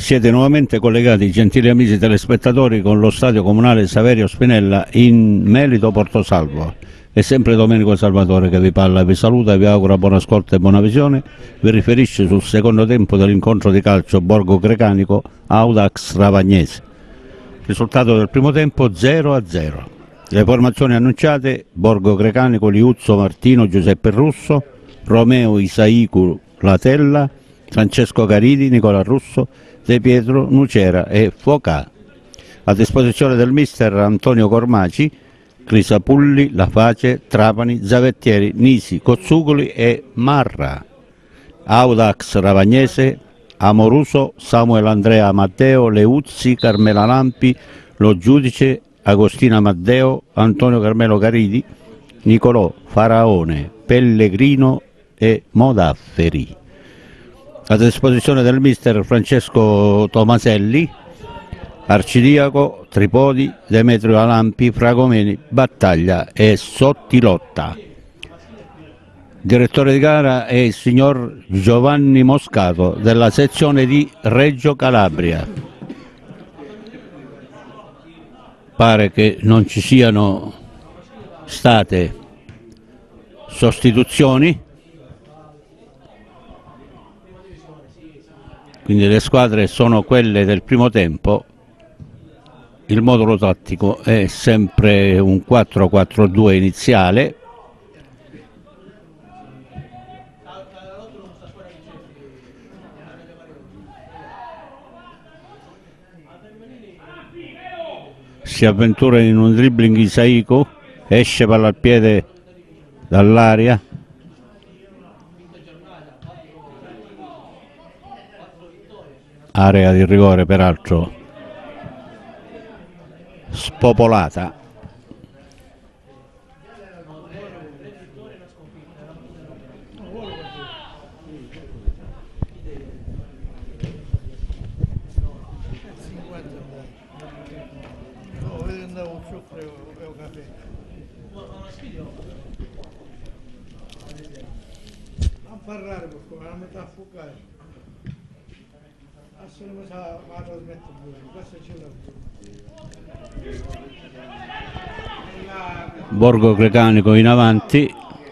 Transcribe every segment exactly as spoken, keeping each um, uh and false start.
Siete nuovamente collegati, gentili amici telespettatori, con lo stadio comunale Saverio Spinella in Melito Portosalvo. È sempre Domenico Salvatore che vi parla, vi saluta, vi augura buon ascolto e buona visione. Vi riferisce sul secondo tempo dell'incontro di calcio Borgo Grecanico Audax Ravagnese. Risultato del primo tempo zero a zero. Le formazioni annunciate: Borgo Grecanico Liuzzo Martino Giuseppe Russo, Romeo Isaicu Latella, Francesco Caridi, Nicola Russo, De Pietro, Nucera e Focà. A disposizione del mister Antonio Cormaci, Crisapulli, Laface, Trapani, Zavettieri, Nisi, Cozzugoli e Marra. Audax Ravagnese, Amoruso, Samuel Andrea Matteo, Leuzzi, Carmela Lampi, Lo Giudice, Agostina Matteo, Antonio Carmelo Caridi, Nicolò Faraone, Pellegrino e Modafferi. A disposizione del mister Francesco Tomaselli, Arcidiaco, Tripodi, Demetrio Alampi, Fragomeni, Battaglia e Sottilotta. Direttore di gara è il signor Giovanni Moscato della sezione di Reggio Calabria. Pare che non ci siano state sostituzioni, quindi le squadre sono quelle del primo tempo. Il modulo tattico è sempre un quattro quattro due iniziale. Si avventura in un dribbling Isaico, esce palla al piede dall'aria. Area di rigore peraltro spopolata. Parlare per come la metà a fuocare. Assolutamente la trasmetto pure, questo c'è la Borgo Grecanico in avanti,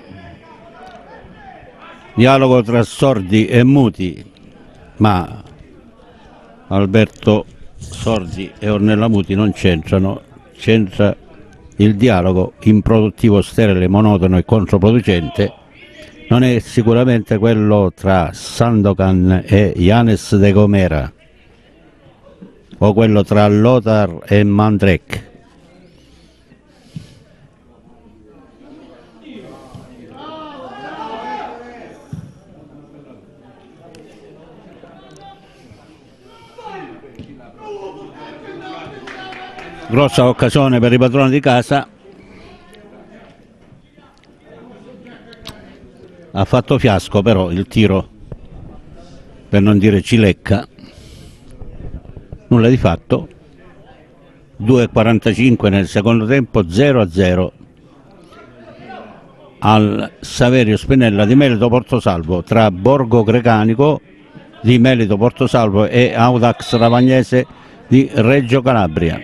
dialogo tra sordi e muti, ma Alberto Sordi e Ornella Muti non c'entrano, c'entra il dialogo improduttivo, sterile, monotono e controproducente. Non è sicuramente quello tra Sandokan e Yanes de Gomera o quello tra Lothar e Mandrek. Grossa occasione per i padroni di casa. Ha fatto fiasco però il tiro, per non dire cilecca. Nulla di fatto. due e quarantacinque nel secondo tempo, zero a zero al Saverio Spinella di Melito Portosalvo, tra Borgo Grecanico di Melito Portosalvo e Audax Ravagnese di Reggio Calabria.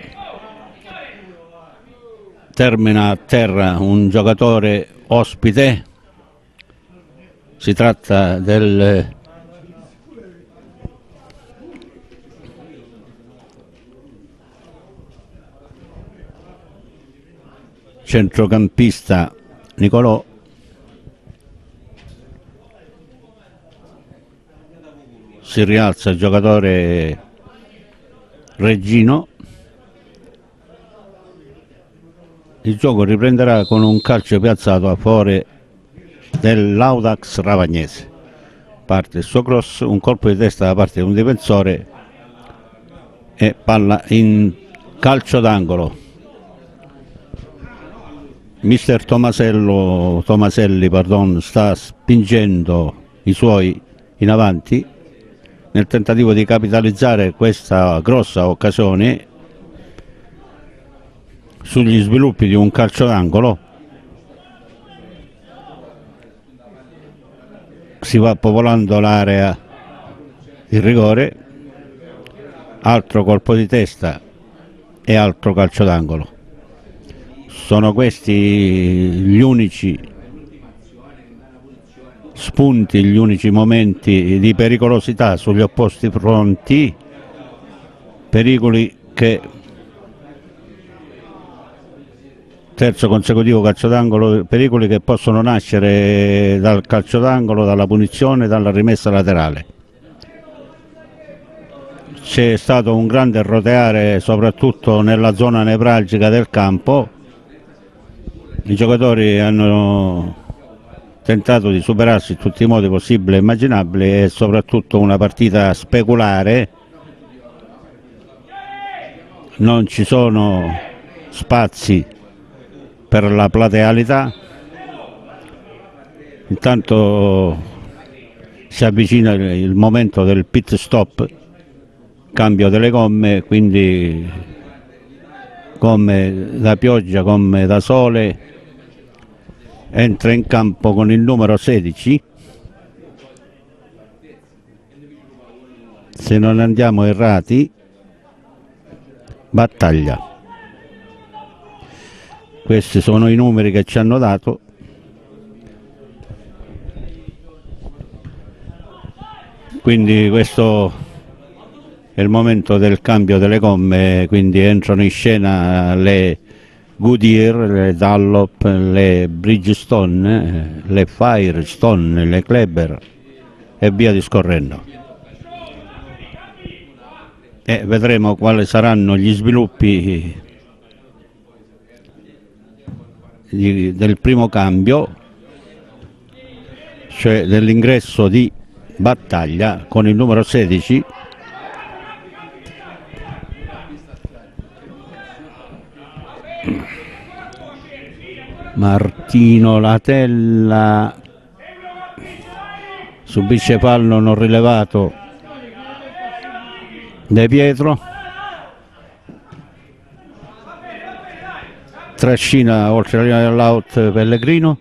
Termina a terra un giocatore ospite. Si tratta del centrocampista Nicolò. Si rialza il giocatore Reggino. Il gioco riprenderà con un calcio piazzato a favore dell'Audax Ravagnese. Parte il suo cross, un colpo di testa da parte di un difensore e palla in calcio d'angolo. Mister Tomasello, Tomaselli pardon, sta spingendo i suoi in avanti nel tentativo di capitalizzare questa grossa occasione sugli sviluppi di un calcio d'angolo. Si va popolando l'area di rigore. altro colpo di testa e altro calcio d'angolo. Sono questi gli unici spunti, gli unici momenti di pericolosità sugli opposti fronti, pericoli che terzo consecutivo calcio d'angolo, pericoli che possono nascere dal calcio d'angolo, dalla punizione, dalla rimessa laterale. C'è stato un grande roteare soprattutto nella zona nevralgica del campo, i giocatori hanno tentato di superarsi in tutti i modi possibili e immaginabili, e soprattutto una partita speculare, non ci sono spazi per la platealità. Intanto si avvicina il momento del pit stop, cambio delle gomme, quindi gomme da pioggia, gomme da sole. Entra in campo con il numero sedici, se non andiamo errati, Battaglia. Questi sono i numeri che ci hanno dato. Quindi questo è il momento del cambio delle gomme, quindi entrano in scena le Goodyear, le Dunlop, le Bridgestone, le Firestone, le Kleber e via discorrendo. E vedremo quali saranno gli sviluppi di, del primo cambio, cioè dell'ingresso di Battaglia con il numero sedici. Martino Latella subisce fallo non rilevato De Pietro, trascina oltre la linea dell'out Pellegrino.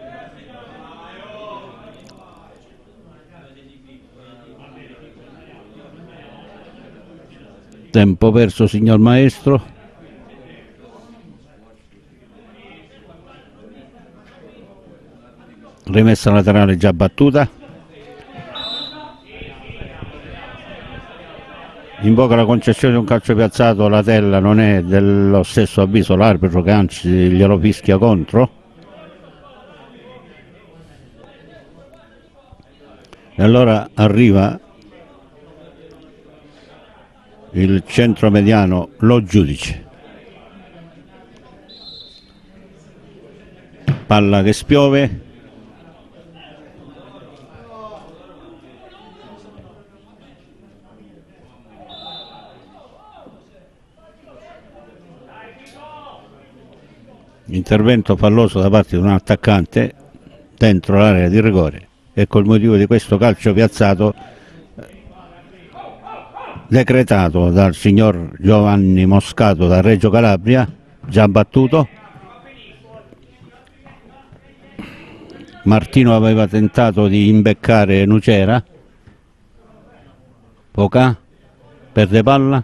Tempo perso, signor maestro. Rimessa laterale già battuta. Invoca la concessione di un calcio piazzato, Latella non è dello stesso avviso l'arbitro, che anzi glielo fischia contro. E allora arriva il centro mediano, lo giudice. Palla che spiove. Intervento falloso da parte di un attaccante dentro l'area di rigore, e col motivo di questo calcio piazzato decretato dal signor Giovanni Moscato da Reggio Calabria, già battuto. Martino aveva tentato di imbeccare Nucera, Pocà perde palla,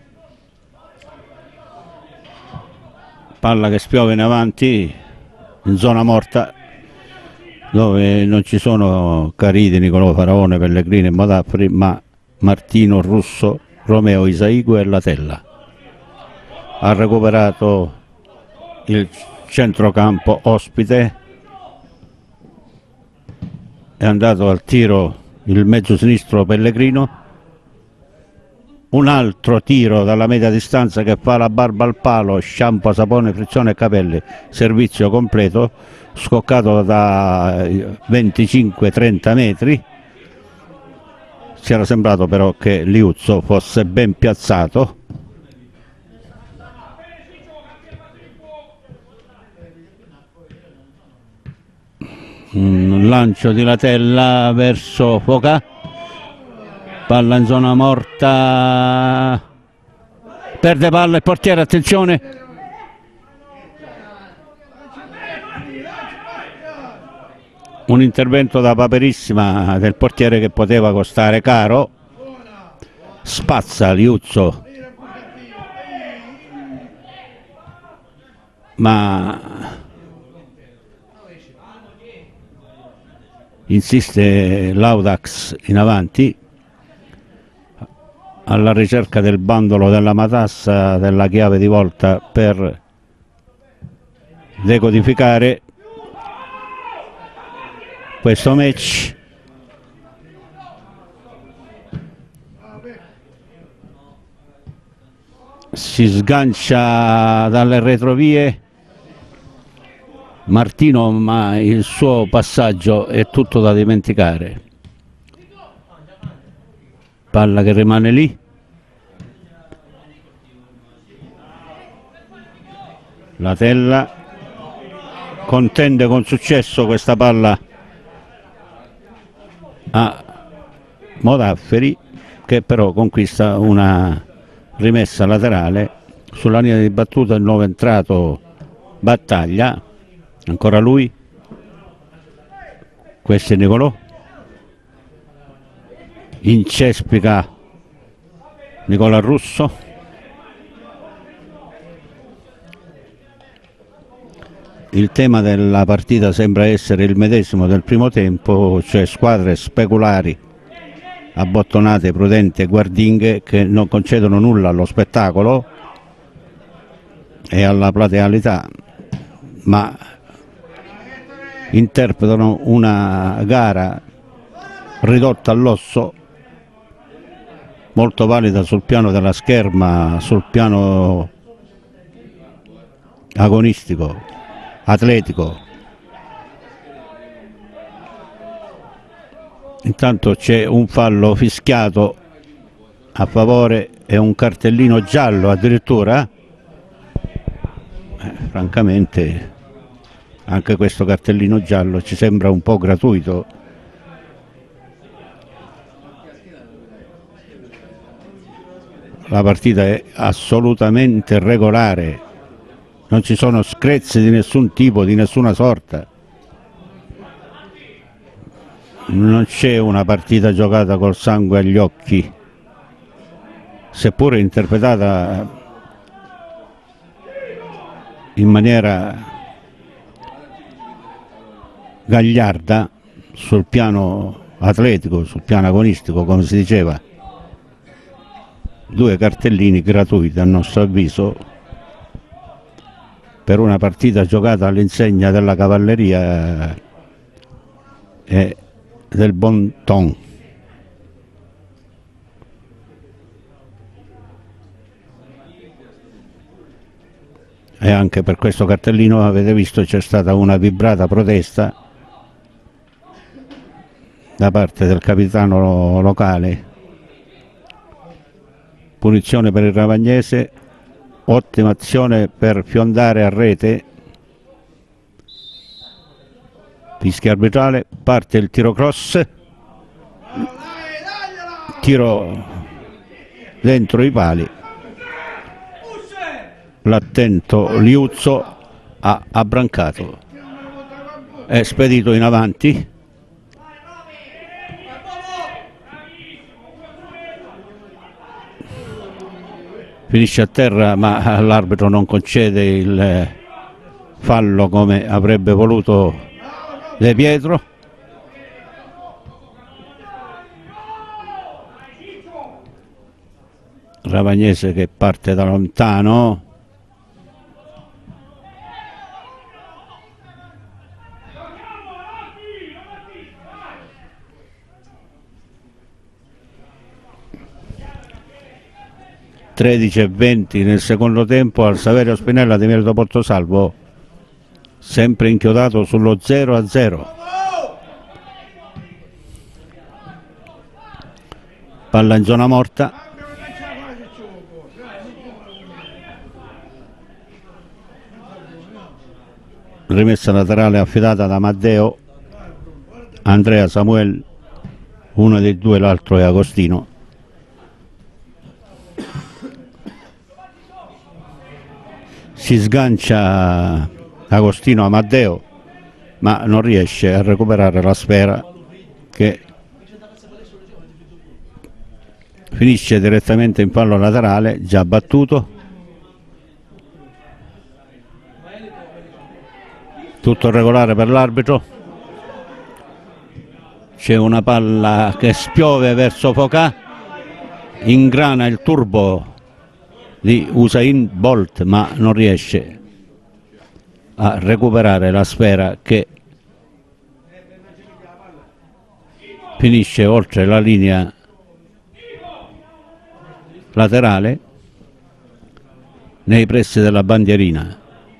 palla che spiove in avanti in zona morta, dove non ci sono Caridi, Nicolò Faraone, Pellegrini e Modaffri, ma Martino, Russo, Romeo, Isaigo e Latella. Ha recuperato il centrocampo ospite, è andato al tiro il mezzo sinistro Pellegrino. Un altro tiro dalla media distanza che fa la barba al palo, shampoo, sapone, frizione e capelli, servizio completo, scoccato da venticinque trenta metri. Ci era sembrato però che Liuzzo fosse ben piazzato. Un lancio di Latella verso Foca, palla in zona morta, perde palla il portiere, attenzione, un intervento da paperissima del portiere che poteva costare caro. Spazza Liuzzo ma insiste l'Audax in avanti alla ricerca del bandolo della matassa, della chiave di volta per decodificare questo match. Si sgancia dalle retrovie Martino, ma il suo passaggio è tutto da dimenticare. Palla che rimane lì. La Tella contende con successo questa palla a Modafferi, che però conquista una rimessa laterale sulla linea di battuta. Il nuovo entrato Battaglia, ancora lui, questo è Nicolò, incespica Nicola Russo. Il tema della partita sembra essere il medesimo del primo tempo, cioè squadre speculari, abbottonate, prudenti e guardinghe, che non concedono nulla allo spettacolo e alla platealità, ma interpretano una gara ridotta all'osso, molto valida sul piano della scherma, sul piano agonistico, atletico. Intanto c'è un fallo fischiato a favore e un cartellino giallo addirittura. Eh, francamente anche questo cartellino giallo ci sembra un po' gratuito. La partita è assolutamente regolare, non ci sono screzi di nessun tipo, di nessuna sorta. Non c'è una partita giocata col sangue agli occhi, seppure interpretata in maniera gagliarda sul piano atletico, sul piano agonistico, come si diceva. Due cartellini gratuiti a nostro avviso per una partita giocata all'insegna della cavalleria e del bon ton. E anche per questo cartellino, avete visto, c'è stata una vibrata protesta da parte del capitano locale. Punizione per il Ravagnese, ottima azione per fiondare a rete. Fischia arbitrale, parte il tiro cross, tiro dentro i pali, l'attento Liuzzo ha abbrancato, è spedito in avanti. Finisce a terra, ma l'arbitro non concede il fallo come avrebbe voluto De Pietro. Ravagnese che parte da lontano. tredici e venti nel secondo tempo al Saverio Spinella di Merito Portosalvo, sempre inchiodato sullo zero a zero. Palla in zona morta. Rimessa laterale affidata da Matteo, Andrea Samuel, uno dei due, l'altro è Agostino. Si sgancia Agostino a Matteo, ma non riesce a recuperare la sfera, che finisce direttamente in fallo laterale, già battuto. Tutto regolare per l'arbitro. C'è una palla che spiove verso Focà, ingrana il turbo di Usain Bolt ma non riesce a recuperare la sfera che finisce oltre la linea laterale nei pressi della bandierina.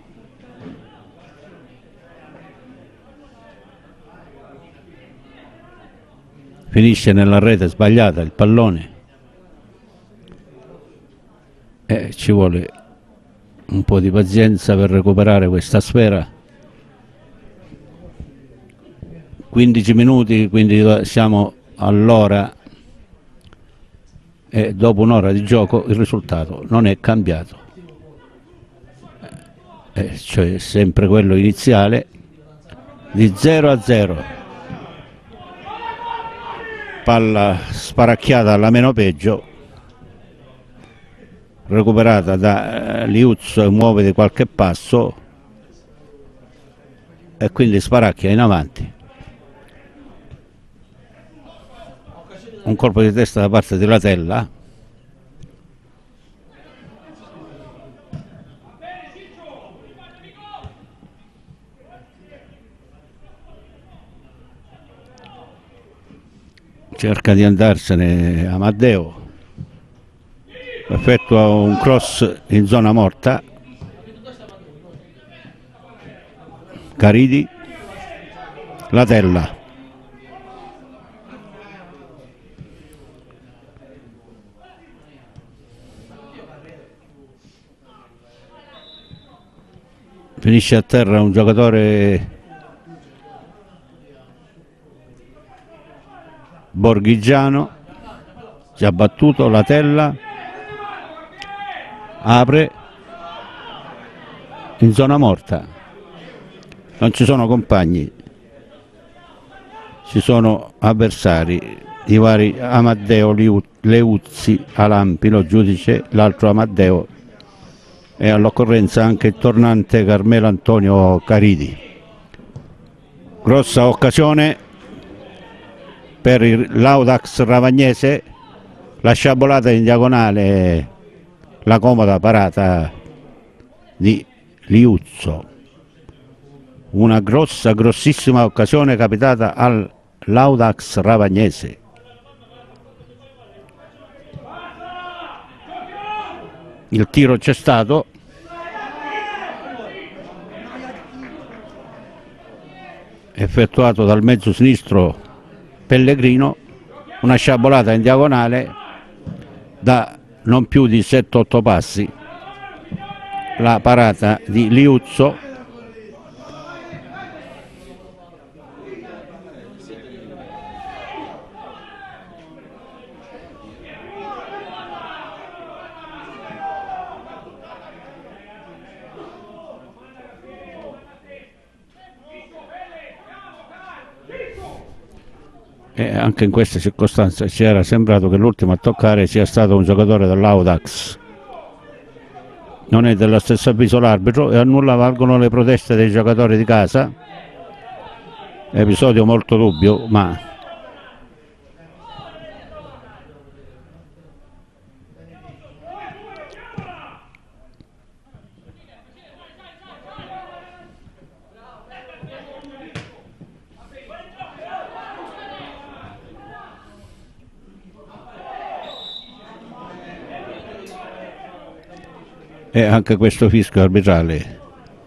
Finisce nella rete sbagliata il pallone e ci vuole un po' di pazienza per recuperare questa sfera. quindici minuti, quindi siamo all'ora e dopo un'ora di gioco il risultato non è cambiato, eh, cioè sempre quello iniziale di zero a zero. Palla sparacchiata alla meno peggio, recuperata da eh, Liuzzo e muove di qualche passo e quindi sparacchia in avanti. Un colpo di testa da parte di Latella. Cerca di andarsene Amadeo, effettua un cross in zona morta. Caridi, Latella, finisce a terra un giocatore Borghigiano, già battuto. Latella apre in zona morta, non ci sono compagni, ci sono avversari, i vari Amadeo, Leuzzi, Alampino, giudice, l'altro Amadeo e all'occorrenza anche il tornante Carmelo Antonio Caridi. Grossa occasione per l'Audax Ravagnese, la sciabolata in diagonale, la comoda parata di Liuzzo. Una grossa, grossissima occasione capitata all'Audax Ravagnese. Il tiro c'è stato. Effettuato dal mezzo sinistro Pellegrino, una sciabolata in diagonale da non più di sette otto passi, la parata di Liuzzo. E anche in queste circostanze ci era sembrato che l'ultimo a toccare sia stato un giocatore dell'Audax. Non è dello stesso avviso l'arbitro e a nulla valgono le proteste dei giocatori di casa. Episodio molto dubbio, ma e anche questo fischio arbitrale.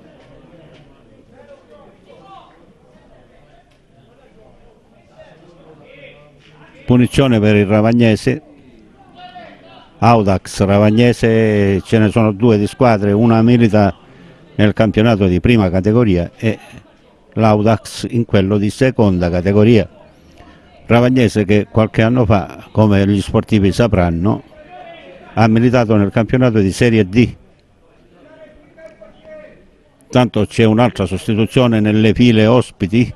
Punizione per il Ravagnese. Audax Ravagnese, ce ne sono due di squadre, una milita nel campionato di prima categoria e l'Audax in quello di seconda categoria. Ravagnese che qualche anno fa, come gli sportivi sapranno, ha militato nel campionato di Serie D. Tanto c'è un'altra sostituzione nelle file ospiti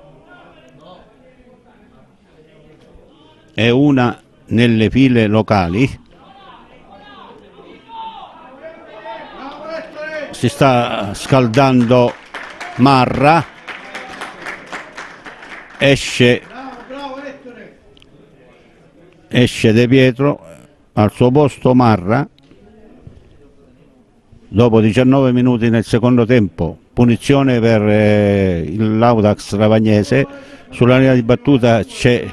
e una nelle file locali. si sta scaldando Marra, esce, Bravo, bravo Ettore. esce De Pietro, al suo posto Marra, dopo diciannove minuti nel secondo tempo, punizione per eh, l'Audax Ravagnese, sulla linea di battuta c'è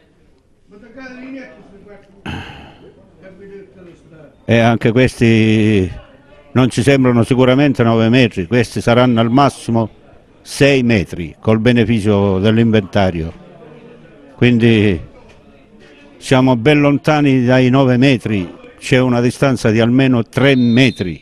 e anche questi non ci sembrano sicuramente nove metri, questi saranno al massimo sei metri col beneficio dell'inventario, quindi siamo ben lontani dai nove metri, c'è una distanza di almeno tre metri.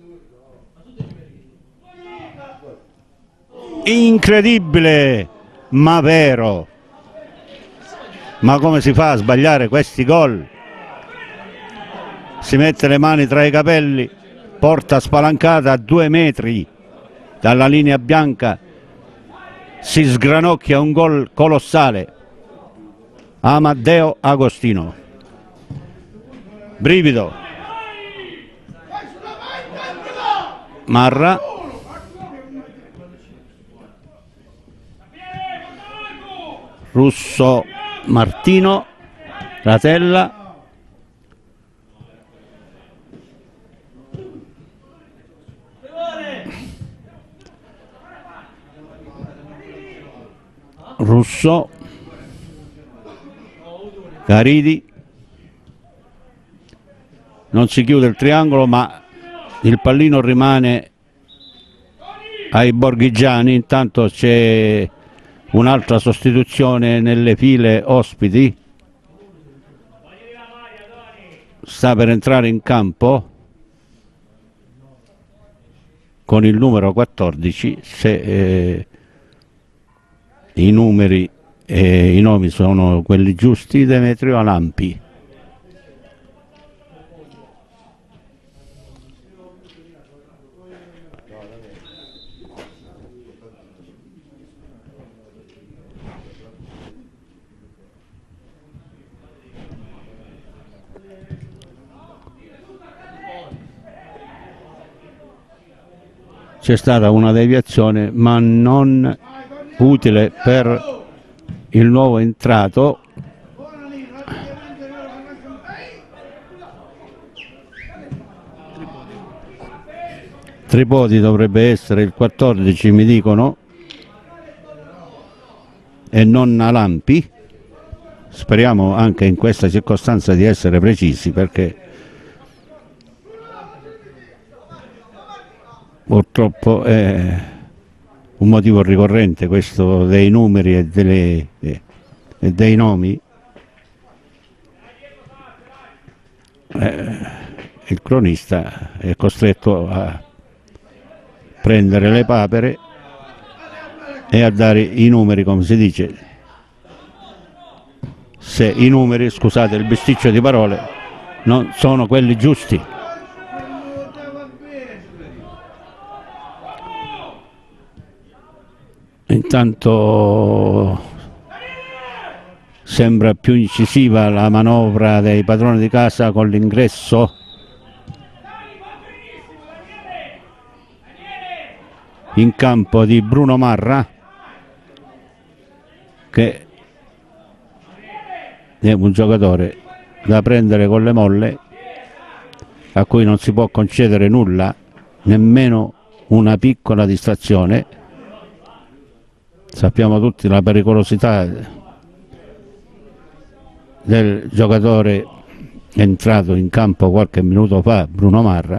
Incredibile ma vero, ma come si fa a sbagliare questi gol? Si mette le mani tra i capelli, porta spalancata a due metri dalla linea bianca, si sgranocchia un gol colossale. Amadeo Agostino, brivido. Marra, Russo, Martino, Ratella, Russo, Caridi, non si chiude il triangolo ma il pallino rimane ai borghigiani. Intanto c'è un'altra sostituzione nelle file ospiti, sta per entrare in campo con il numero quattordici, se eh, i numeri e i nomi sono quelli giusti, Demetrio Alampi. C'è stata una deviazione ma non utile per il nuovo entrato. Tripodi dovrebbe essere il quattordici, mi dicono, e non Alampi. Speriamo anche in questa circostanza di essere precisi, perché purtroppo è un motivo ricorrente questo dei numeri e, delle, e dei nomi. Eh, il cronista è costretto a prendere le papere e a dare i numeri, come si dice, se i numeri, scusate il bisticcio di parole, non sono quelli giusti. Intanto sembra più incisiva la manovra dei padroni di casa con l'ingresso in campo di Bruno Marra, che è un giocatore da prendere con le molle, a cui non si può concedere nulla, nemmeno una piccola distrazione. Sappiamo tutti la pericolosità del giocatore entrato in campo qualche minuto fa, Bruno Marra.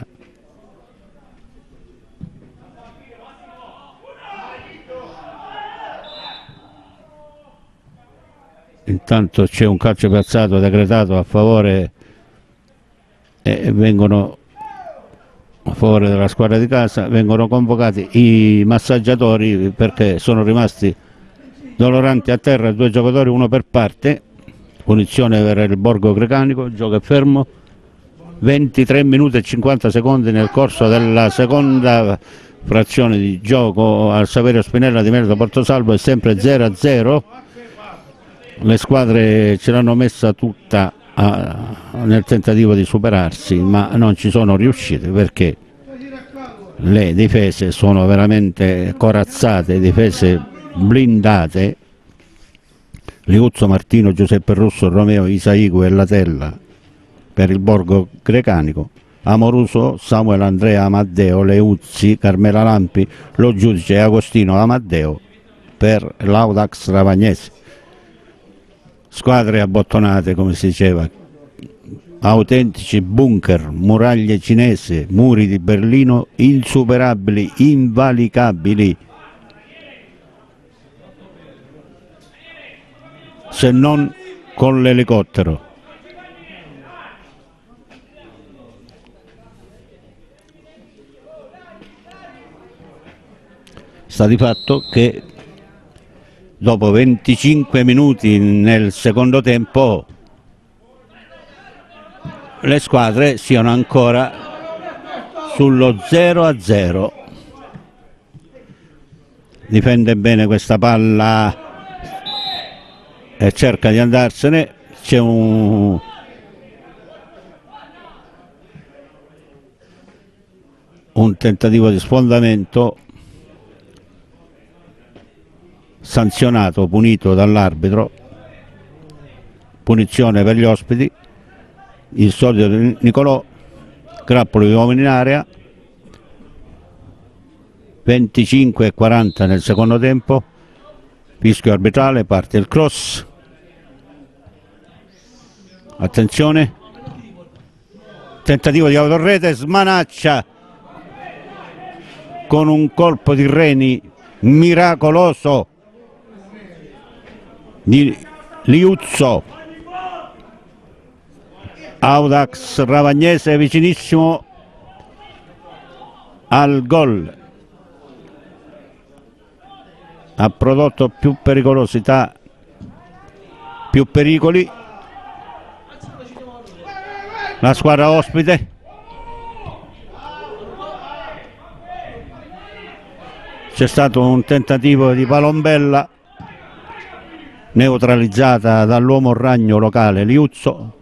Intanto c'è un calcio piazzato decretato a favore e vengono a favore della squadra di casa, vengono convocati i massaggiatori perché sono rimasti doloranti a terra due giocatori, uno per parte. Punizione per il Borgo Grecanico, gioco è fermo, ventitré minuti e cinquanta secondi nel corso della seconda frazione di gioco al Saverio Spinella di Merito Portosalvo, è sempre zero a zero. Le squadre ce l'hanno messa tutta a, nel tentativo di superarsi, ma non ci sono riuscite perché le difese sono veramente corazzate, difese blindate. Liuzzo, Martino, Giuseppe Russo, Romeo, Isaigu e Latella per il Borgo Grecanico, Amoruso, Samuel Andrea Amaddeo, Leuzzi, Carmela Lampi, lo giudice Agostino Amaddeo per l'Audax Ravagnese. Squadre abbottonate, come si diceva, autentici bunker, muraglie cinese, muri di Berlino insuperabili, invalicabili, se non con l'elicottero. Sta di fatto che dopo venticinque minuti nel secondo tempo le squadre siano ancora sullo zero a zero. Difende bene questa palla e cerca di andarsene. C'è un un tentativo di sfondamento sanzionato, punito dall'arbitro, punizione per gli ospiti. Il solito di Nicolò, grappolo di uomini in area, venticinque e quaranta nel secondo tempo, fischio arbitrale, parte il cross, attenzione, tentativo di autorrete, smanaccia con un colpo di reni miracoloso di Liuzzo. Audax Ravagnese vicinissimo al gol, ha prodotto più pericolosità, più pericoli la squadra ospite. C'è stato un tentativo di palombella neutralizzata dall'uomo ragno locale Liuzzo.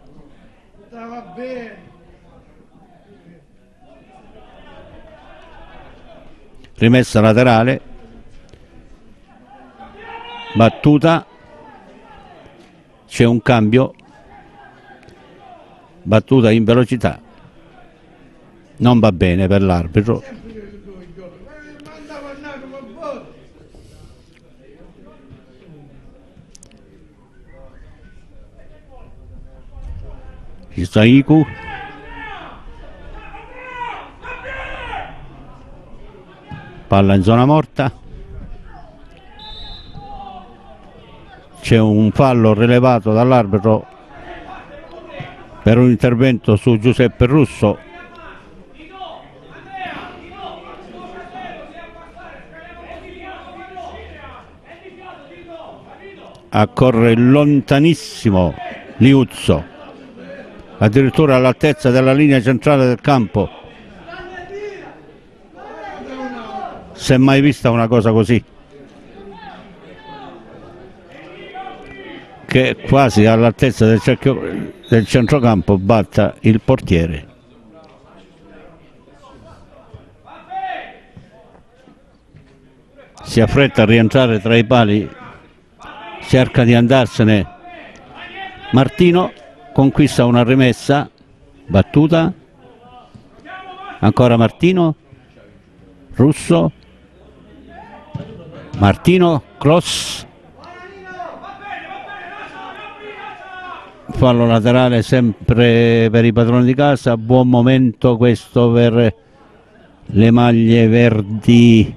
Rimessa laterale, battuta, c'è un cambio, battuta in velocità, non va bene per l'arbitro. Isaiku, palla in zona morta, c'è un fallo rilevato dall'arbitro per un intervento su Giuseppe Russo. Accorre lontanissimo Liuzzo, addirittura all'altezza della linea centrale del campo. Si è mai vista una cosa così? Che quasi all'altezza del, cerchio, del centrocampo batta il portiere. Si affretta a rientrare tra i pali, cerca di andarsene Martino, conquista una rimessa, battuta, ancora Martino, Russo, Martino, cross, fallo laterale sempre per i padroni di casa. Buon momento questo per le maglie verdi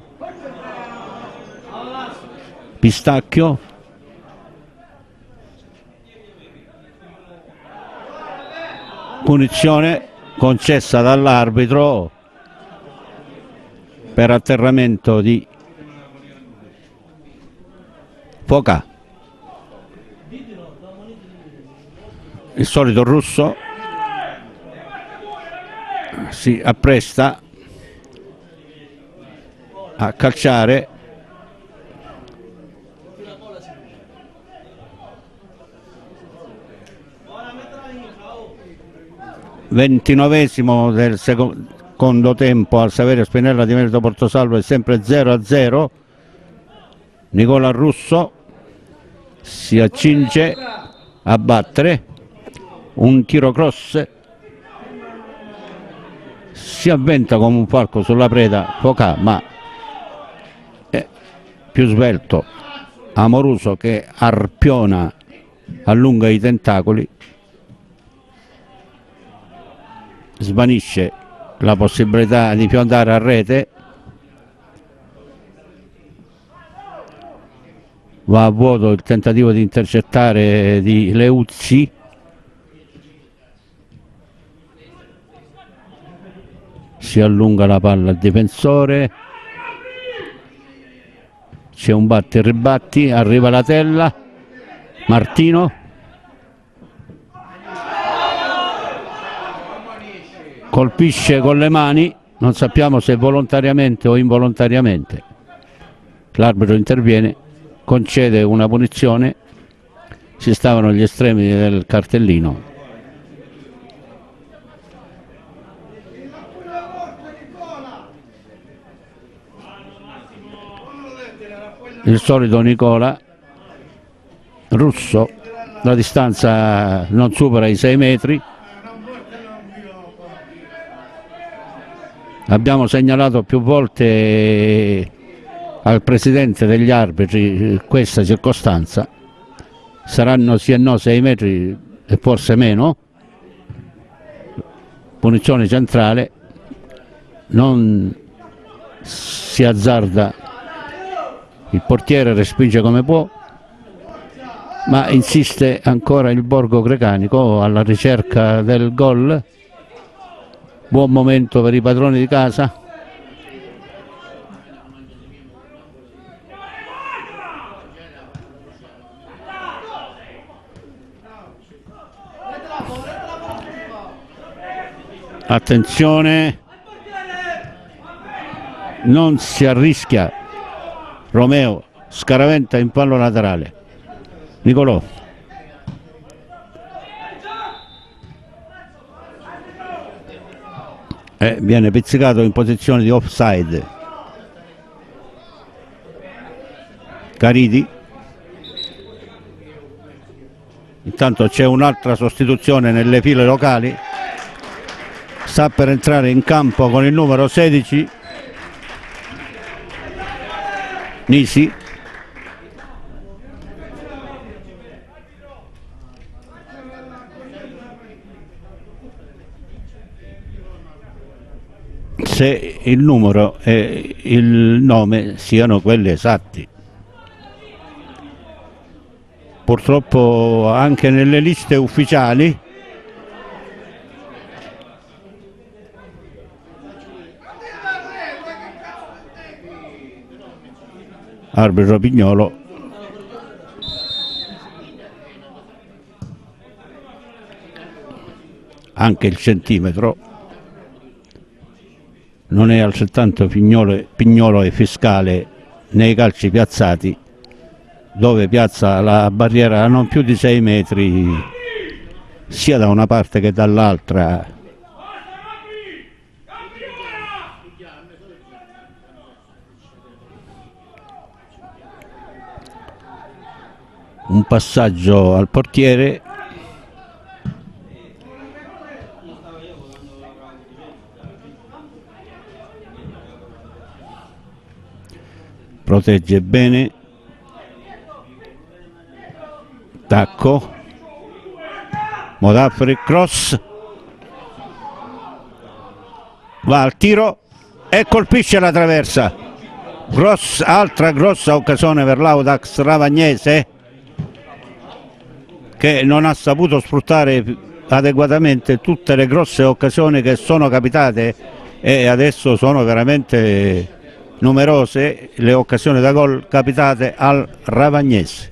pistacchio. Punizione concessa dall'arbitro per atterramento di Foca. Il solito Russo si appresta a calciare. ventinovesimo del secondo, secondo tempo al Saverio Spinella di Melito Portosalvo è sempre zero a zero. Nicola Russo si accinge a battere un tiro cross, si avventa come un falco sulla preda Focà, ma è più svelto Amoruso che arpiona, allunga i tentacoli, svanisce la possibilità di piantare a rete, va a vuoto il tentativo di intercettare di Leuzzi, si allunga la palla al difensore, c'è un batti e ribatti, arriva la tella, Martino, colpisce con le mani, non sappiamo se volontariamente o involontariamente. L'arbitro interviene, concede una punizione, si stavano agli estremi del cartellino. Il solito Nicola Russo, la distanza non supera i sei metri. Abbiamo segnalato più volte al presidente degli arbitri questa circostanza, saranno sì e no sei metri e forse meno. Punizione centrale, non si azzarda, il portiere respinge come può, ma insiste ancora il Borgo Grecanico alla ricerca del gol. Buon momento per i padroni di casa. Attenzione, non si arrischia. Romeo scaraventa in fallo laterale. Nicolò. E viene pizzicato in posizione di offside. Caridi. Intanto c'è un'altra sostituzione nelle file locali. Sta per entrare in campo con il numero sedici Nisi. Se il numero e il nome siano quelli esatti. Purtroppo anche nelle liste ufficiali arbitro Pignolo anche il centimetro non è altrettanto Pignolo, Pignolo e Fiscale nei calci piazzati, dove piazza la barriera a non più di sei metri sia da una parte che dall'altra. Un passaggio al portiere. Protegge bene. Tacco. Modafri, cross. Va al tiro e colpisce la traversa. Gross, altra grossa occasione per l'Audax Ravagnese, che non ha saputo sfruttare adeguatamente tutte le grosse occasioni che sono capitate, e adesso sono veramente numerose le occasioni da gol capitate al Ravagnese.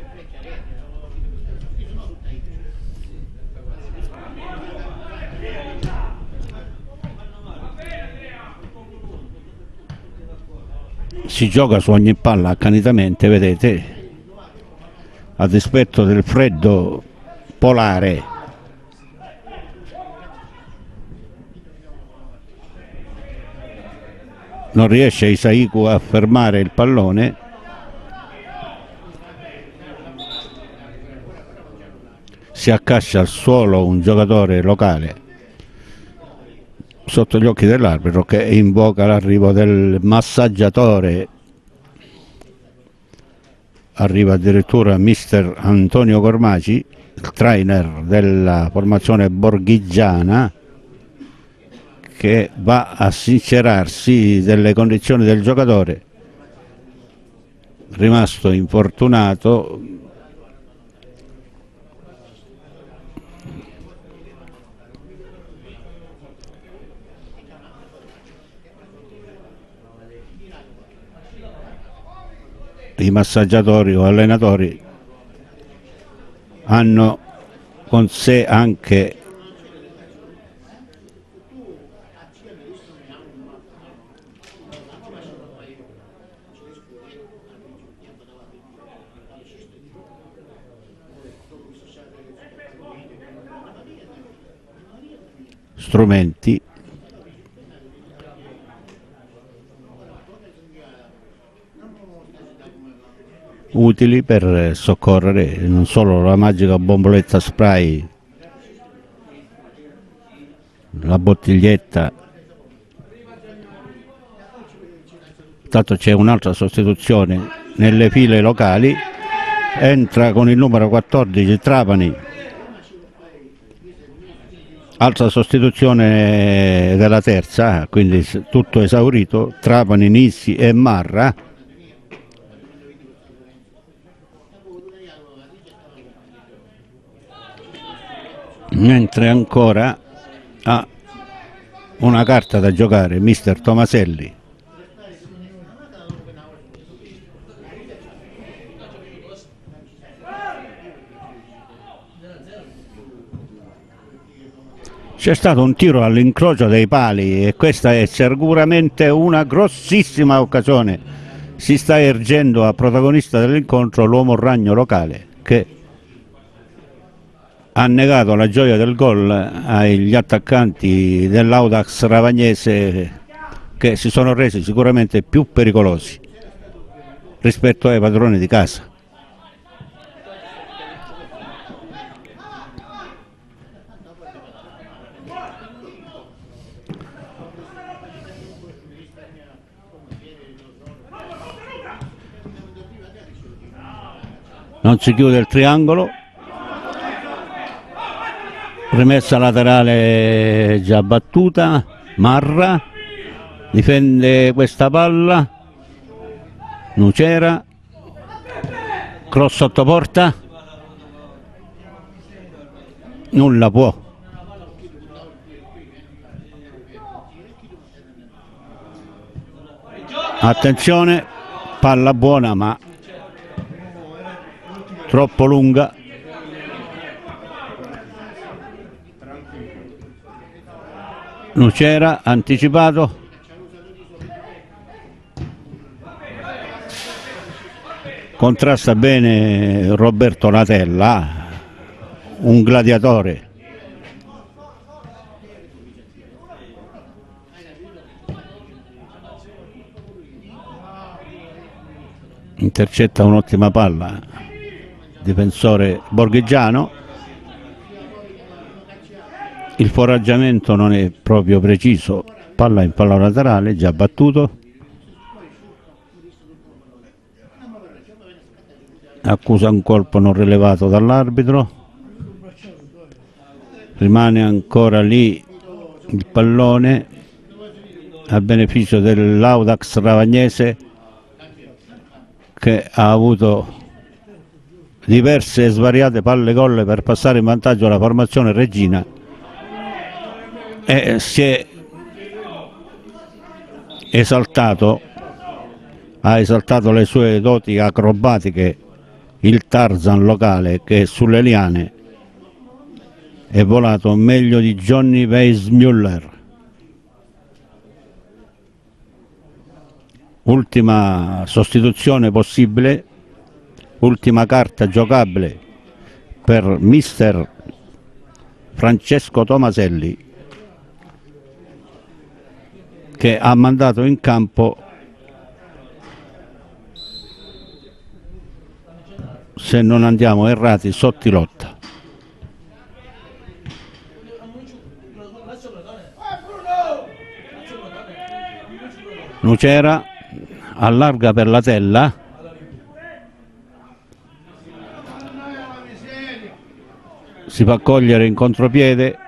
Si gioca su ogni palla accanitamente, vedete, a dispetto del freddo polare. non riesce Isaiku a fermare il pallone, si accascia al suolo un giocatore locale sotto gli occhi dell'arbitro, che invoca l'arrivo del massaggiatore. Arriva addirittura mister Antonio Cormaci, il trainer della formazione borghigiana, che va a sincerarsi delle condizioni del giocatore rimasto infortunato. I massaggiatori o allenatori hanno con sé anche strumenti utili per soccorrere non solo la magica bomboletta spray, la bottiglietta. Tanto c'è un'altra sostituzione nelle file locali, entra con il numero quattordici Trapani, altra sostituzione della terza, quindi tutto esaurito, Trapani, Nissi e Marra. Mentre ancora ha una carta da giocare mister Tomaselli. C'è stato un tiro all'incrocio dei pali e questa è sicuramente una grossissima occasione. Si sta ergendo a protagonista dell'incontro l'uomo ragno locale, che ha negato la gioia del gol agli attaccanti dell'Audax Ravagnese, che si sono resi sicuramente più pericolosi rispetto ai padroni di casa. Non si chiude il triangolo, rimessa laterale già battuta, Marra difende questa palla, Nucera, cross sotto porta, nulla può. Attenzione, palla buona ma troppo lunga. Nucera anticipato, contrasta bene Roberto Latella, un gladiatore. Intercetta un'ottima palla difensore borghigiano. Il foraggiamento non è proprio preciso, palla in palla laterale, già battuto. Accusa un colpo non rilevato dall'arbitro. Rimane ancora lì il pallone a beneficio dell'Audax Ravagnese, che ha avuto diverse e svariate palle gol per passare in vantaggio alla formazione reggina. E si è esaltato, ha esaltato le sue doti acrobatiche il Tarzan locale, che sulle liane è volato meglio di Johnny Weissmuller. Ultima sostituzione possibile, ultima carta giocabile per mister Francesco Tomaselli, che ha mandato in campo, se non andiamo errati, Sottilotta. Nucera allarga per la tella, si fa cogliere in contropiede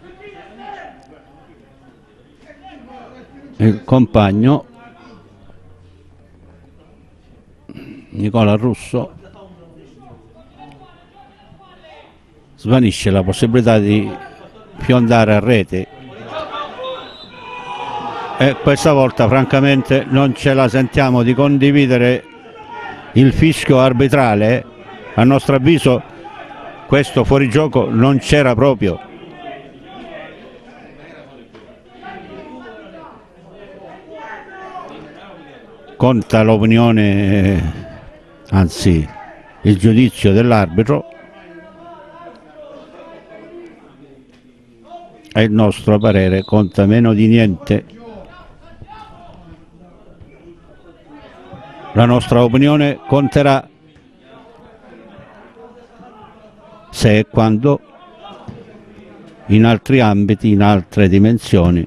il compagno Nicola Russo. Svanisce la possibilità di fiondare a rete e questa volta francamente non ce la sentiamo di condividere il fischio arbitrale. A nostro avviso questo fuorigioco non c'era proprio. Conta l'opinione, anzi il giudizio dell'arbitro, e il nostro parere conta meno di niente. La nostra opinione conterà se e quando in altri ambiti, in altre dimensioni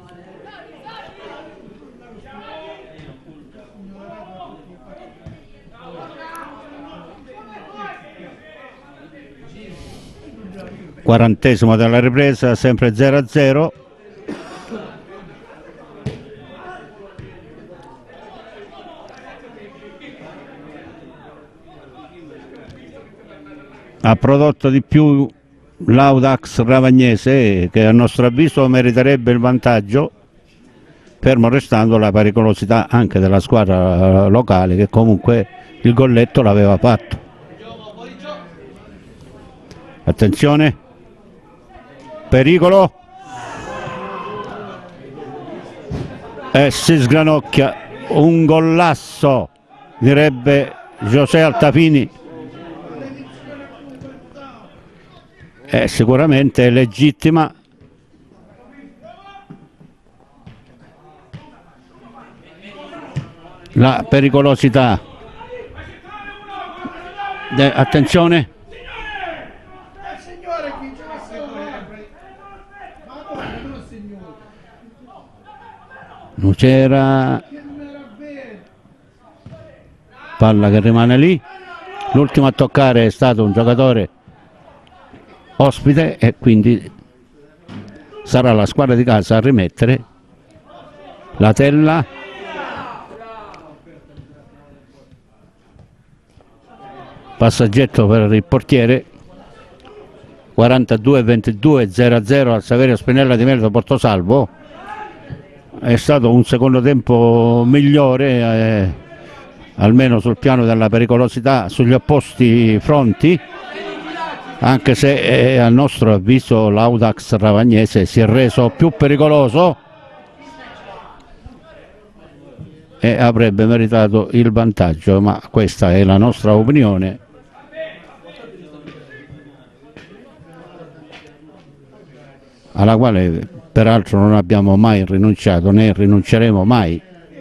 quarantesimo della ripresa, sempre zero a zero. Ha prodotto di più l'Audax Ravagnese, che a nostro avviso meriterebbe il vantaggio, fermo restando la pericolosità anche della squadra locale, che comunque il golletto l'aveva fatto. Attenzione, pericolo, e si sgranocchia un gollasso, direbbe José Altafini. È sicuramente legittima la pericolosità. De- attenzione, Nucera, palla che rimane lì. L'ultimo a toccare è stato un giocatore ospite e quindi sarà la squadra di casa a rimettere. La tella, passaggetto per il portiere. Quarantadue a ventidue, zero a zero al Saverio Spinella di Merito Portosalvo. È stato un secondo tempo migliore, eh, almeno sul piano della pericolosità sugli opposti fronti, anche se eh, a nostro avviso l'Audax Ravagnese si è reso più pericoloso e avrebbe meritato il vantaggio, ma questa è la nostra opinione. Alla quale peraltro non abbiamo mai rinunciato né rinunceremo mai.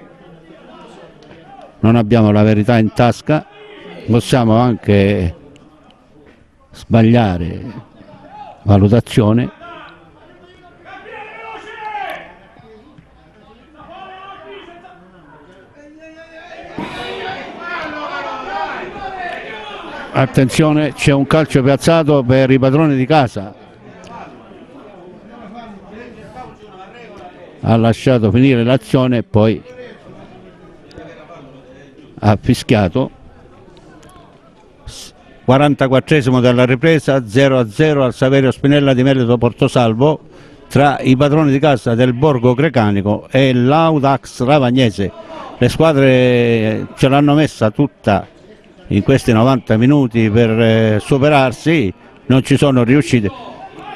Non abbiamo la verità in tasca, possiamo anche sbagliare valutazione. Attenzione, c'è un calcio piazzato per i padroni di casa. Ha lasciato finire l'azione e poi ha fischiato. quarantaquattresimo della ripresa, zero a zero al Saverio Spinella di Merito Portosalvo, tra i padroni di casa del Borgo Grecanico e l'Audax Ravagnese. Le squadre ce l'hanno messa tutta in questi novanta minuti per eh, superarsi, non ci sono riuscite.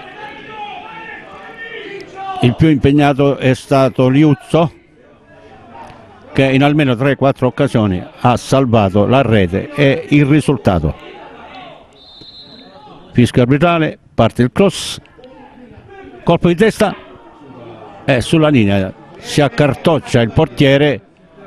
Il più impegnato è stato Liuzzo, che in almeno tre quattro occasioni ha salvato la rete e il risultato. Fischio arbitrale, parte il cross, colpo di testa e sulla linea si accartoccia il portiere.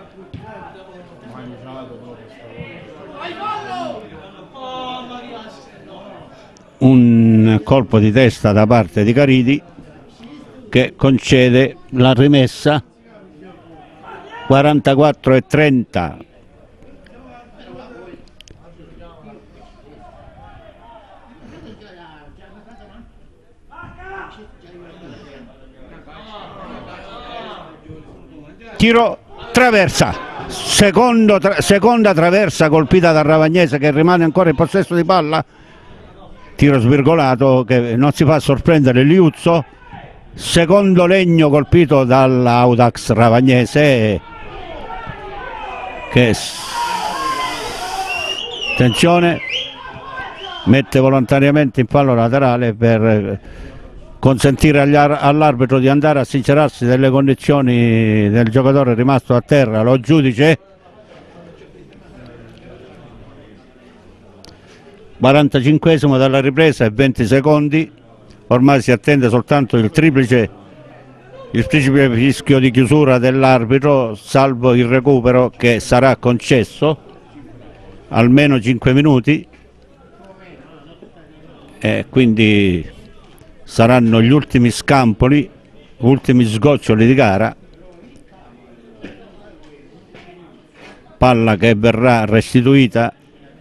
Un colpo di testa da parte di Caridi che concede la rimessa. quarantaquattro e trenta. Tiro traversa, Secondo, tra, seconda traversa colpita da Ravagnese, che rimane ancora in possesso di palla. Tiro svirgolato che non si fa sorprendere Liuzzo. Secondo legno colpito dall'Audax Ravagnese, che attenzione, mette volontariamente in fallo laterale per consentire all'arbitro di andare a sincerarsi delle condizioni del giocatore rimasto a terra. Lo giudice. quarantacinquesimo dalla ripresa e venti secondi. Ormai si attende soltanto il triplice, il triplice fischio di chiusura dell'arbitro, salvo il recupero che sarà concesso, almeno cinque minuti, e quindi saranno gli ultimi scampoli, ultimi sgoccioli di gara. Palla che verrà restituita.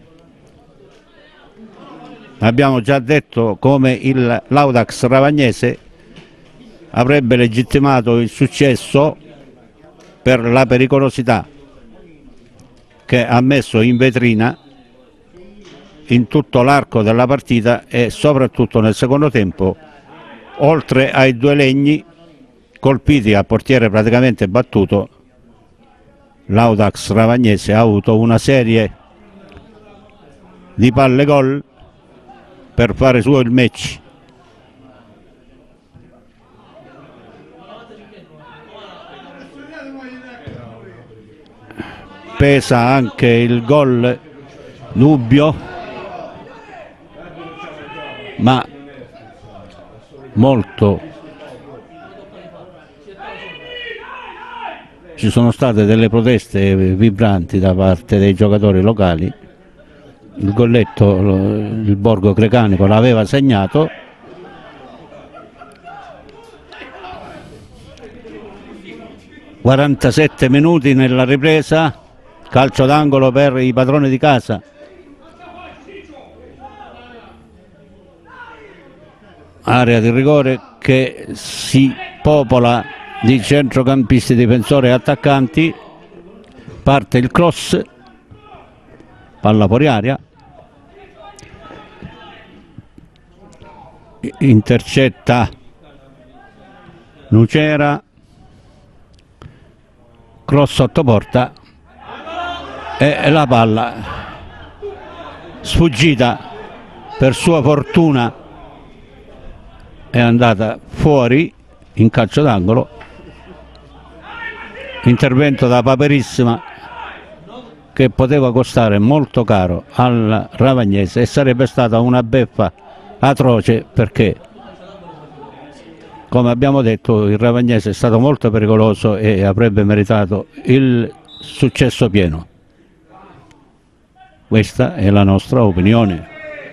Abbiamo già detto come l'Audax Ravagnese avrebbe legittimato il successo per la pericolosità che ha messo in vetrina in tutto l'arco della partita e soprattutto nel secondo tempo. Oltre ai due legni colpiti a portiere praticamente battuto, l'Audax Ravagnese ha avuto una serie di palle gol per fare suo il match. Pesa anche il gol dubbio, ma molto ci sono state delle proteste vibranti da parte dei giocatori locali. Il golletto il Borgo Grecanico l'aveva segnato. quarantasette minuti nella ripresa, calcio d'angolo per i padroni di casa. Area di rigore che si popola di centrocampisti, difensori e attaccanti. Parte il cross, palla fuori aria, intercetta Nucera, cross sotto porta e la palla sfuggita, per sua fortuna è andata fuori in calcio d'angolo. Intervento da Paperissima che poteva costare molto caro al Ravagnese e sarebbe stata una beffa atroce, perché come abbiamo detto il Ravagnese è stato molto pericoloso e avrebbe meritato il successo pieno. Questa è la nostra opinione.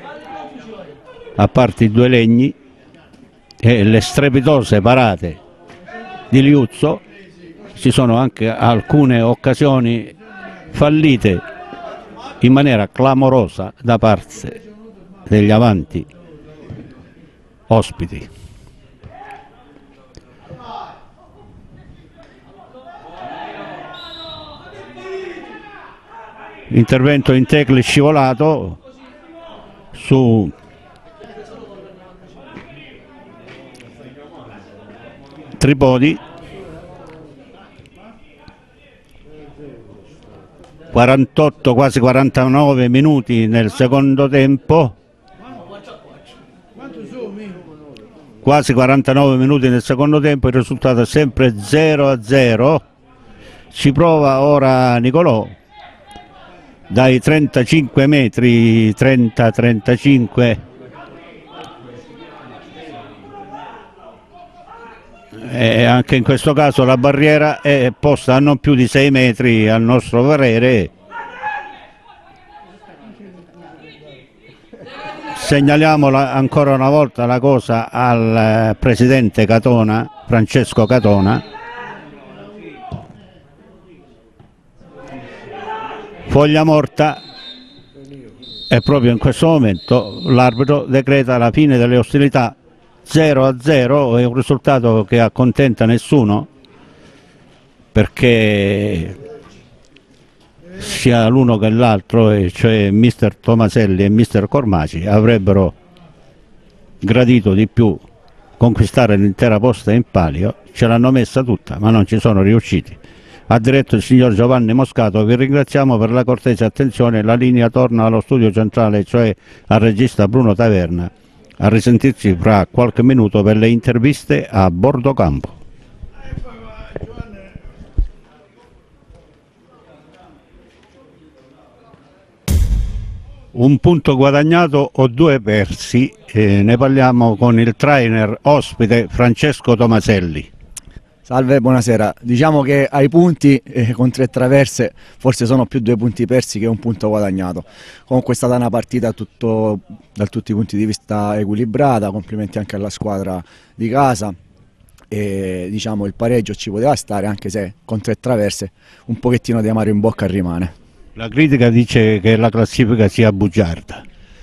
A parte i due legni e le strepitose parate di Liuzzo, ci sono anche alcune occasioni fallite in maniera clamorosa da parte degli avanti ospiti. Intervento in tackle scivolato su Tripodi. quarantotto, quasi quarantanove minuti nel secondo tempo. Quasi quarantanove minuti nel secondo tempo, il risultato è sempre zero a zero. Ci prova ora Nicolò dai trentacinque metri, trenta trentacinque, E anche in questo caso la barriera è posta a non più di sei metri al nostro parere. Segnaliamo la, ancora una volta la cosa al presidente Catona, Francesco Catona. Foglia morta, e proprio in questo momento l'arbitro decreta la fine delle ostilità. zero a zero è un risultato che accontenta nessuno, perché sia l'uno che l'altro, cioè mister Tomaselli e mister Cormaci, avrebbero gradito di più conquistare l'intera posta in palio. Ce l'hanno messa tutta, ma non ci sono riusciti. Ha diretto il signor Giovanni Moscato. Vi ringraziamo per la cortese attenzione. La linea torna allo studio centrale, cioè al regista Bruno Taverna. A risentirci fra qualche minuto per le interviste a bordo campo. Un punto guadagnato o due persi, eh, ne parliamo con il trainer ospite Francesco Tomaselli. Salve, buonasera. Diciamo che ai punti eh, con tre traverse forse sono più due punti persi che un punto guadagnato. Comunque è stata una partita tutto, da tutti i punti di vista equilibrata, complimenti anche alla squadra di casa. E diciamo il pareggio ci poteva stare, anche se con tre traverse un pochettino di amaro in bocca rimane. La critica dice che la classifica sia bugiarda.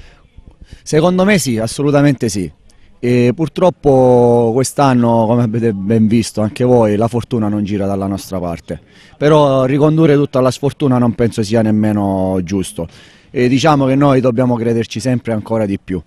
Secondo me sì, assolutamente sì. E purtroppo quest'anno, come avete ben visto anche voi, la fortuna non gira dalla nostra parte. Però ricondurre tutto alla sfortuna non penso sia nemmeno giusto. E diciamo che noi dobbiamo crederci sempre ancora di più,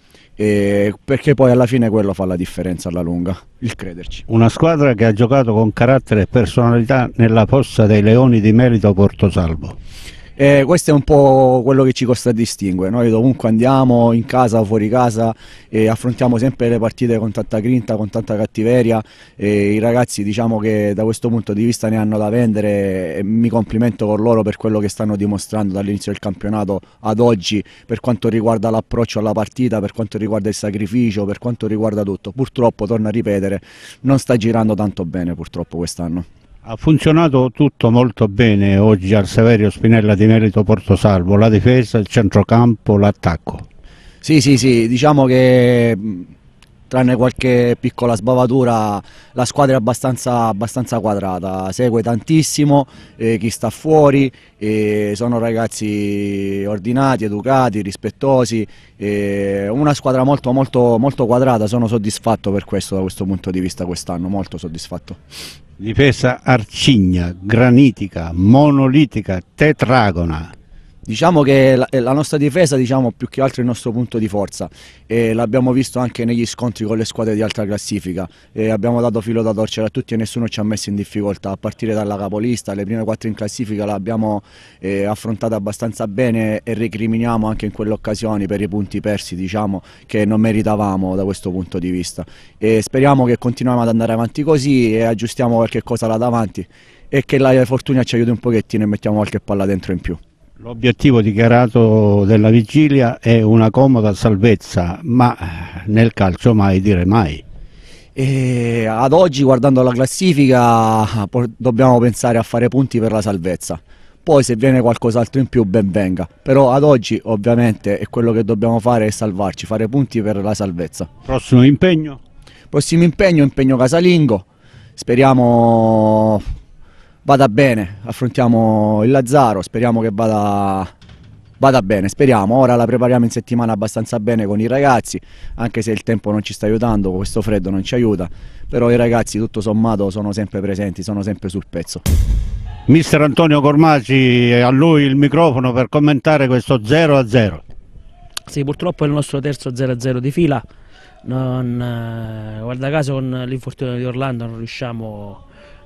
e perché poi alla fine quello fa la differenza alla lunga, il crederci. Una squadra che ha giocato con carattere e personalità nella fossa dei Leoni di Melito Portosalvo. E questo è un po' quello che ci contraddistingue. Noi dovunque andiamo, in casa o fuori casa, e affrontiamo sempre le partite con tanta grinta, con tanta cattiveria, e i ragazzi diciamo che da questo punto di vista ne hanno da vendere, e mi complimento con loro per quello che stanno dimostrando dall'inizio del campionato ad oggi, per quanto riguarda l'approccio alla partita, per quanto riguarda il sacrificio, per quanto riguarda tutto. Purtroppo, torno a ripetere, non sta girando tanto bene purtroppo quest'anno. Ha funzionato tutto molto bene oggi al Saverio Spinella di Melito Portosalvo, la difesa, il centrocampo, l'attacco. Sì, sì, sì, diciamo che tranne qualche piccola sbavatura la squadra è abbastanza, abbastanza quadrata, segue tantissimo eh, chi sta fuori, eh, sono ragazzi ordinati, educati, rispettosi, eh, una squadra molto, molto, molto quadrata. Sono soddisfatto per questo, da questo punto di vista quest'anno, molto soddisfatto. Difesa arcigna, granitica, monolitica, tetragona. Diciamo che la, la nostra difesa, diciamo, più che altro è il nostro punto di forza, e l'abbiamo visto anche negli scontri con le squadre di alta classifica, e abbiamo dato filo da torcere a tutti e nessuno ci ha messo in difficoltà, a partire dalla capolista. Le prime quattro in classifica l'abbiamo eh, affrontata abbastanza bene, e recriminiamo anche in quelle occasioni per i punti persi, diciamo, che non meritavamo da questo punto di vista, e speriamo che continuiamo ad andare avanti così e aggiustiamo qualche cosa là davanti, e che la fortuna ci aiuti un pochettino e mettiamo qualche palla dentro in più. L'obiettivo dichiarato della vigilia è una comoda salvezza, ma nel calcio mai dire mai. E ad oggi, guardando la classifica, dobbiamo pensare a fare punti per la salvezza. Poi se viene qualcos'altro in più ben venga, però ad oggi ovviamente è quello che dobbiamo fare, è salvarci, fare punti per la salvezza. Prossimo impegno? Prossimo impegno, impegno casalingo, speriamo vada bene, affrontiamo il Lazzaro, speriamo che vada, vada bene, speriamo. Ora la prepariamo in settimana abbastanza bene con i ragazzi, anche se il tempo non ci sta aiutando, questo freddo non ci aiuta, però i ragazzi tutto sommato sono sempre presenti, sono sempre sul pezzo. Mister Antonio Cormaci, a lui il microfono per commentare questo zero a zero. Sì, purtroppo è il nostro terzo zero a zero di fila, non, guarda caso con l'infortunio di Orlando non riusciamo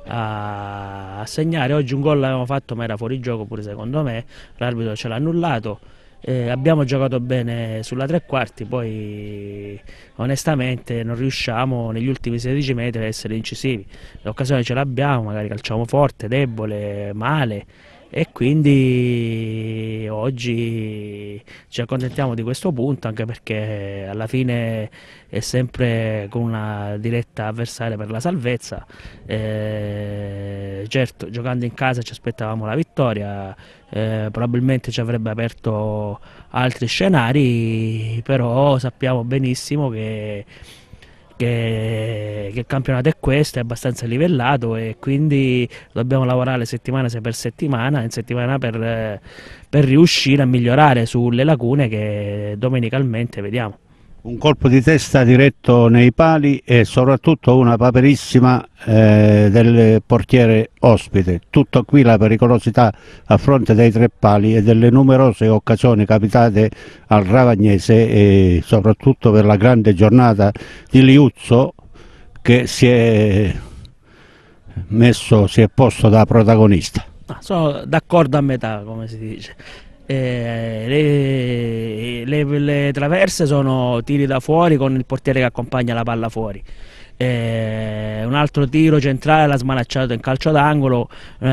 a, a segnare. Oggi un gol l'avevamo fatto ma era fuori gioco pure secondo me, l'arbitro ce l'ha annullato. Eh, abbiamo giocato bene sulla tre quarti, poi onestamente non riusciamo negli ultimi sedici metri a essere incisivi. L'occasione ce l'abbiamo, magari calciamo forte, debole, male, e quindi oggi ci accontentiamo di questo punto, anche perché alla fine è sempre con una diretta avversaria per la salvezza. Eh, certo, giocando in casa ci aspettavamo la vittoria, eh, probabilmente ci avrebbe aperto altri scenari, però sappiamo benissimo che Che, che il campionato è questo, è abbastanza livellato e quindi dobbiamo lavorare settimana per settimana, in settimana per, per riuscire a migliorare sulle lacune che domenicalmente vediamo. Un colpo di testa diretto nei pali e soprattutto una paperissima eh, del portiere ospite. Tutto qui la pericolosità a fronte dei tre pali e delle numerose occasioni capitate al Ravagnese, e soprattutto per la grande giornata di Liuzzo, che si è messo, si è posto da protagonista. Ah, sono d'accordo a metà, come si dice. Eh, le, le, le traverse sono tiri da fuori con il portiere che accompagna la palla fuori. Eh, un altro tiro centrale l'ha smanacciato in calcio d'angolo.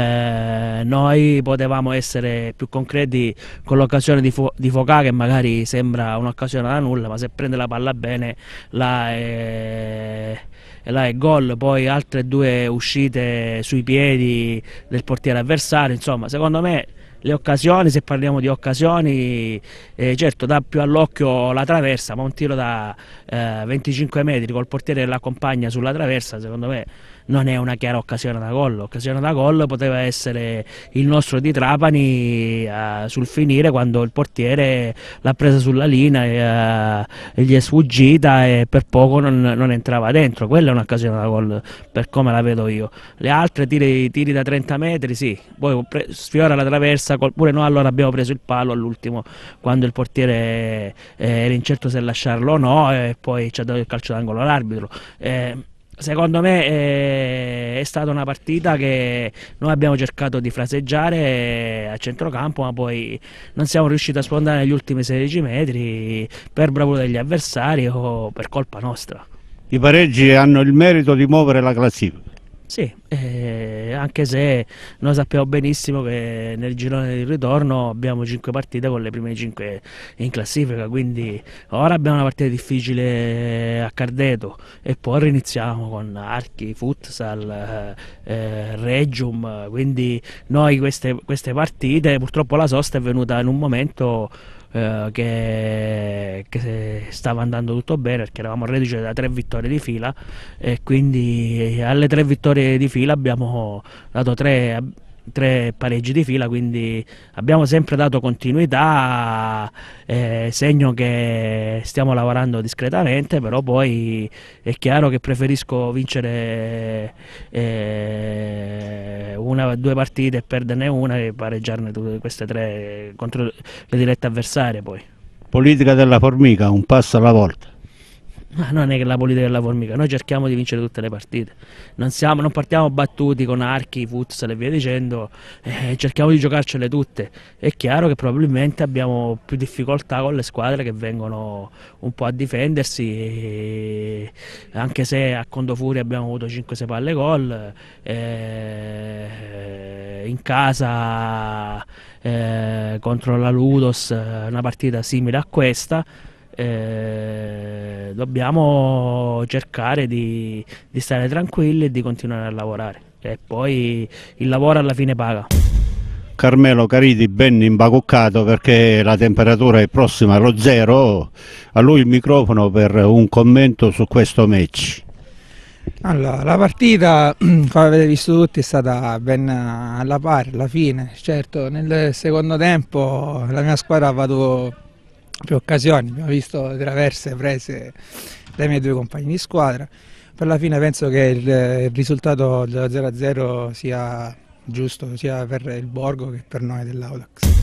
Eh, noi potevamo essere più concreti con l'occasione di, Fo di Focà, che magari sembra un'occasione da nulla, ma se prende la palla bene là è, là è gol. Poi altre due uscite sui piedi del portiere avversario. Insomma, secondo me le occasioni, se parliamo di occasioni, eh, certo dà più all'occhio la traversa, ma un tiro da eh, venticinque metri col portiere che l'accompagna sulla traversa, secondo me non è una chiara occasione da gol. L'occasione da gol poteva essere il nostro di Trapani eh, sul finire, quando il portiere l'ha presa sulla linea e, eh, e gli è sfuggita e per poco non, non entrava dentro. Quella è un'occasione da gol per come la vedo io. Le altre tiri, tiri da trenta metri, sì, poi sfiora la traversa, pure noi allora abbiamo preso il palo all'ultimo quando il portiere eh, era incerto se lasciarlo o no, e poi ci ha dato il calcio d'angolo l'arbitro. Eh, Secondo me è stata una partita che noi abbiamo cercato di fraseggiare a centrocampo, ma poi non siamo riusciti a sfondare negli ultimi sedici metri per bravura degli avversari o per colpa nostra. I pareggi hanno il merito di muovere la classifica. Sì, eh, anche se noi sappiamo benissimo che nel girone di ritorno abbiamo cinque partite con le prime cinque in classifica, quindi ora abbiamo una partita difficile a Cardeto e poi riniziamo con Archi, Futsal, eh, Regium, quindi noi queste, queste partite, purtroppo la sosta è venuta in un momento Uh, che, che stava andando tutto bene, perché eravamo reduci da tre vittorie di fila e quindi alle tre vittorie di fila abbiamo dato tre, tre pareggi di fila, quindi abbiamo sempre dato continuità, eh, segno che stiamo lavorando discretamente, però poi è chiaro che preferisco vincere eh, una, due partite e perderne una che pareggiarne tutte queste tre contro le dirette avversarie. Poi Politica della formica, un passo alla volta. Ma non è che la politica della formica, noi cerchiamo di vincere tutte le partite, non, siamo, non partiamo battuti con Archi, Futsal e via dicendo, eh, cerchiamo di giocarcele tutte. È chiaro che probabilmente abbiamo più difficoltà con le squadre che vengono un po' a difendersi, e anche se a Condofuori abbiamo avuto cinque sei palle gol, eh, in casa eh, contro la Ludos una partita simile a questa. Eh, dobbiamo cercare di, di stare tranquilli e di continuare a lavorare, e poi il lavoro alla fine paga. Carmelo Caridi ben imbacuccato perché la temperatura è prossima allo zero, a lui il microfono per un commento su questo match. Allora, la partita, come avete visto tutti, è stata ben alla pari alla fine. Certo, nel secondo tempo la mia squadra ha avuto più occasioni, abbiamo visto traverse prese dai miei due compagni di squadra. Per la fine penso che il, il risultato dello zero a zero sia giusto sia per il Borgo che per noi dell'Audax.